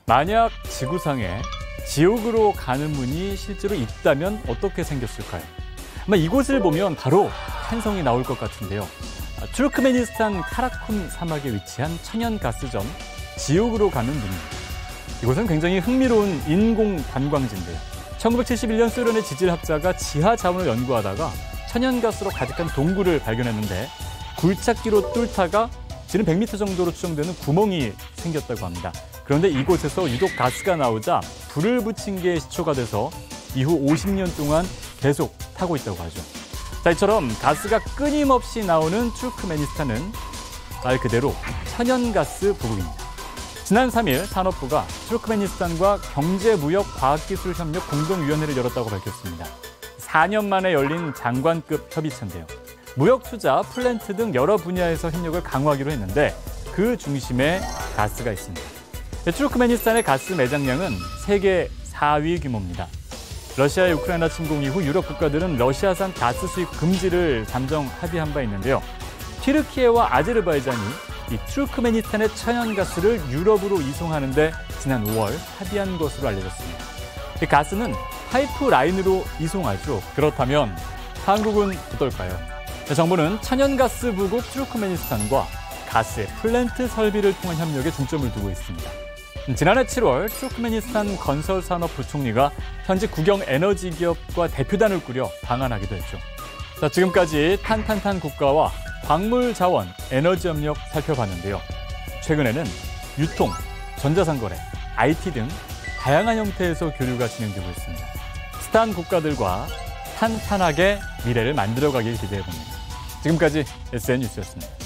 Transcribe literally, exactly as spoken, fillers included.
만약 지구상에 지옥으로 가는 문이 실제로 있다면 어떻게 생겼을까요? 아마 이곳을 보면 바로 탄성이 나올 것 같은데요. 투르크메니스탄 카라쿰 사막에 위치한 천연가스점 지옥으로 가는 문입니다. 이곳은 굉장히 흥미로운 인공 관광지인데요. 천구백칠십일 년 소련의 지질학자가 지하 자원을 연구하다가 천연가스로 가득한 동굴을 발견했는데 굴착기로 뚫다가 지름 백 미터 정도로 추정되는 구멍이 생겼다고 합니다. 그런데 이곳에서 유독 가스가 나오자 불을 붙인 게 시초가 돼서 이후 오십 년 동안 계속 타고 있다고 하죠. 자, 이처럼 가스가 끊임없이 나오는 투르크메니스탄은 말 그대로 천연가스 부국입니다. 지난 삼 일 산업부가 투르크메니스탄과 경제무역과학기술협력 공동위원회를 열었다고 밝혔습니다. 사 년 만에 열린 장관급 협의체인데요. 무역 투자, 플랜트 등 여러 분야에서 협력을 강화하기로 했는데 그 중심에 가스가 있습니다. 투르크메니스탄의 가스 매장량은 세계 사 위 규모입니다. 러시아의 우크라이나 침공 이후 유럽 국가들은 러시아산 가스 수입 금지를 잠정 합의한 바 있는데요. 튀르키예와 아제르바이잔이 이 투르크메니스탄의 천연가스를 유럽으로 이송하는 데 지난 오월 합의한 것으로 알려졌습니다. 이 가스는 파이프라인으로 이송하죠. 그렇다면 한국은 어떨까요? 정부는 천연가스 부국 투르크메니스탄과 가스의 플랜트 설비를 통한 협력에 중점을 두고 있습니다. 지난해 칠월 투르크메니스탄 건설산업 부총리가 현지 국영 에너지 기업과 대표단을 꾸려 방한하기도 했죠. 자, 지금까지 탄탄탄 국가와 광물 자원, 에너지 협력 살펴봤는데요. 최근에는 유통, 전자상거래, 아이티 등 다양한 형태에서 교류가 진행되고 있습니다. 스탄 국가들과 탄탄하게 미래를 만들어가길 기대해봅니다. 지금까지 에스엔 뉴스였습니다.